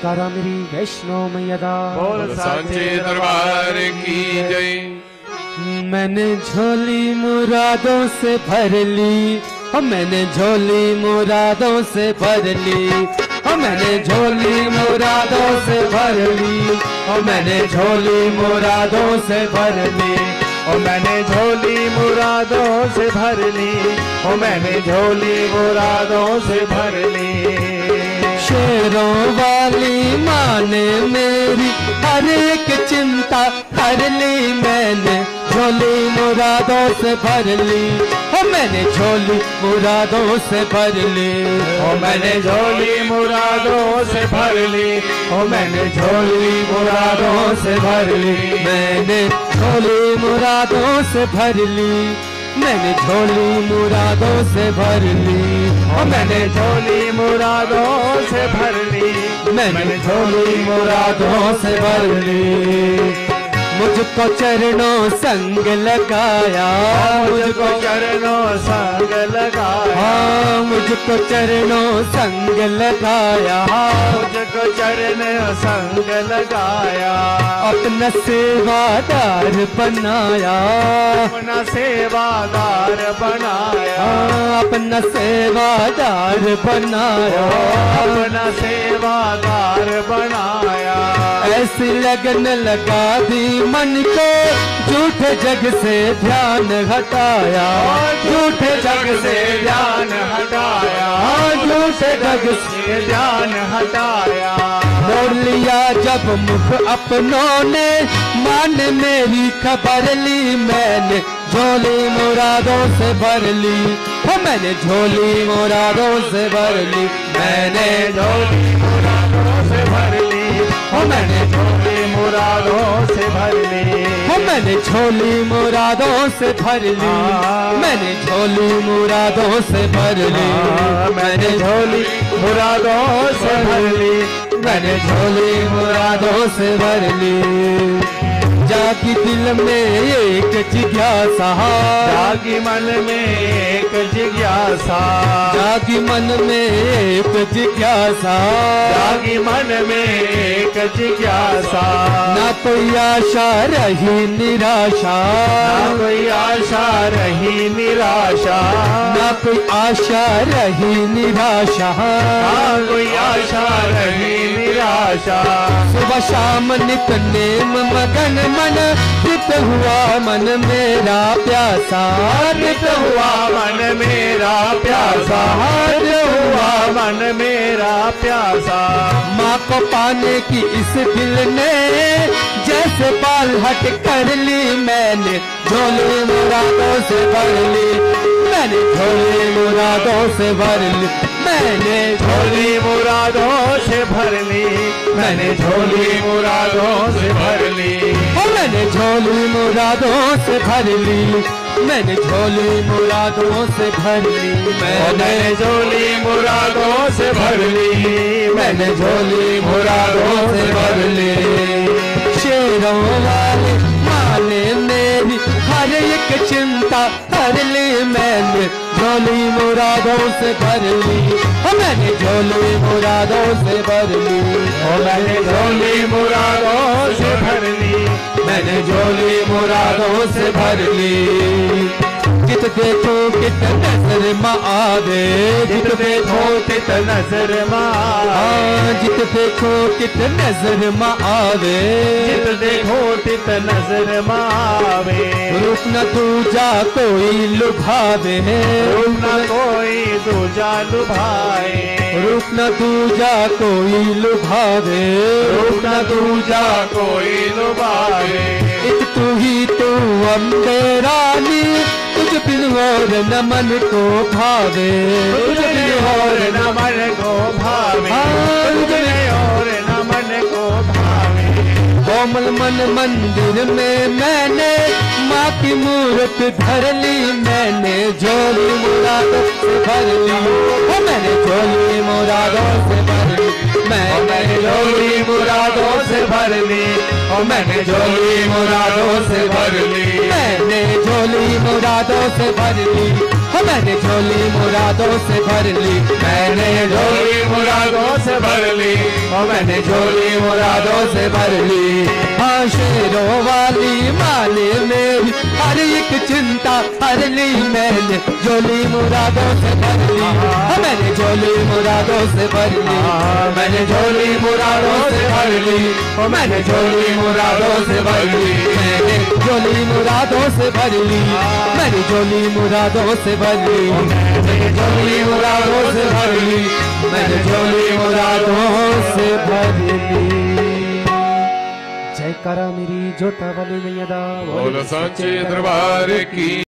जयकारा मेरी वैष्णो मैया दा। बोल सांचे दरबार की जय। मैंने झोली मुरादों से भर ली, मैंने झोली मुरादों से भर ली, मैंने झोली मुरादों से भर ली, मैंने झोली मुरादों से भर ली, मैंने झोली मुरादों से भर ली, मैंने झोली मुरादों से भर ली। शेरों वाली माँ ने मेरी हर एक चिंता कर ली, मैंने झोली मुरादों से भर ली, मैंने झोली मुरादों से भर ली, मैंने झोली मुरादों से भर ली, मैंने झोली मुरादों से भर ली, मैंने झोली मुरादों से भर ली, मैंने झोली मुरादों से भर ली, मैंने झोली मुरादों से भर ली, मैंने झोली मुरादों से भर ली। मुझको चरणों संग लगाया, मुझको चरणों संग लगाया, मुझको चरणों संग लगाया, मुझको चरणों संग लगाया, अपना सेवादार बनाया, अपना सेवादार बनाया, अपना सेवादार बनाया, अपना सेवादार बनाया। ऐसी लगन लगा दी मन को, झूठे जग से ध्यान हटाया, झूठे जग से ध्यान हटाया, झूठे जग से ध्यान हटाया। मोड़ लिया जब मुख अपनों ने, मान मेरी खबर ली, मैंने झोली मुरादों से भर ली, मैंने झोली मुरादों से भर ली, मैंने झोली मुरादों से भर ली, मैंने झोली मुरादों से भर ली, मैंने झोली मुरादों से भर ली, मैंने झोली मुरादों से भर ली, मैंने झोली मुरादों से भर ली, मैंने झोली मुरादों से भर ली। जागी दिल में एक जिज्ञासा, जागी मन में एक जिज्ञासा, जागी मन में एक जिज्ञासा, जागी मन में एक जिज्ञासा। ना कोई आशा रही निराशा, ना कोई आशा रही निराशा, ना कोई आशा रही निराशा, ना कोई आशा रही निराशा। सुबह शाम नित नेम मगन मन, चित हुआ मन मेरा प्यासा, चित हुआ मन मेरा प्यासा, चित हुआ मन मेरा प्यासा। माँ को पाने की इस दिल ने जैसे पाल हट कर ली, मैंने झोली मुरादों से भर ली, मैंने झोली मुरादों से भर ली, मैंने झोली मुरादों से भर ली, मैंने झोली मुरादों से भर ली, मैंने झोली मुरादों से भर ली, मैंने झोली मुरादों से भर ली, मैंने झोली मुरादों से भर ली, मैंने झोली मुरादों से भर ली। शेरों वाली माँ ने मेरी हर एक चिंता कर ली, मैंने झोली मुरादों से भर ली, मैंने झोली मुरादों से भर ली, मैंने झोली मुरादों से भर ली, मैंने झोली मुरादों से भर ली। जित देखो कित नजर माँ आवे, जित देखो तित नजर माँ, जित देखो कित नजर माँ आवे, जित देखो तित नजर मावे। रूप न दूजा कोई लुभावे, रूप न कोई दूजा लुभाए, रूप न दूजा कोई लुभावे, रूप न दूजा कोई लुभाए। एक तू ही तू अम्बे रानी, तुझ बिन और न मन को भावे, तुझ बिन और न मन को भावे, तुझ बिन और न मन को भावे। कोमल मन मंदिर में मैंने माँ की मूर्त धर ली, मैंने झोली मुरादों से भर ली, मैंने झोली मुरादों से भर ली, मैंने झोली मुरादों से भर ली, मैंने झोली मुरादों से भर ली, मैंने झोली मुरादों से भर ली, मैंने झोली मुरादों से भर ली, मैंने झोली मुरादों से भर ली, ओ मैंने झोली मुरादों से भर ली। हाँ शेरों वाली माले मेरी हर एक चिंता हर ली मैंने, झोली मुरादों से भर ली, मैंने झोली मुरादों से भर ली, मैंने झोली मुरादों से भर ली, ओ मैंने झोली मुरादों से भर ली, मैंने झोली मुरादों से भर ली, मैंने झोली मुरादों से भर ली, मैंने झोली मुरादों से भर ली, मैंने झोली मुरादों से भर ली। जयकारा मेरी जोता वाली मैया दा, बोलो सच्चे दरबार की।